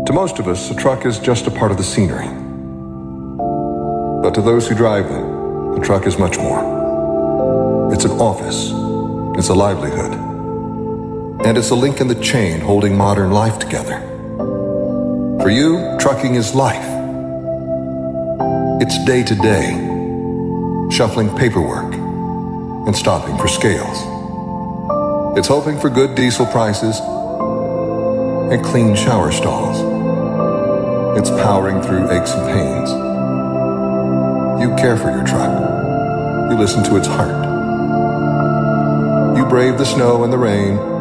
To most of us, a truck is just a part of the scenery. But to those who drive them, a truck is much more. It's an office. It's a livelihood. And it's a link in the chain holding modern life together. For you, trucking is life. It's day to day, shuffling paperwork and stopping for scales. It's hoping for good diesel prices and clean shower stalls. It's powering through aches and pains. You care for your truck. You listen to its heart. You brave the snow and the rain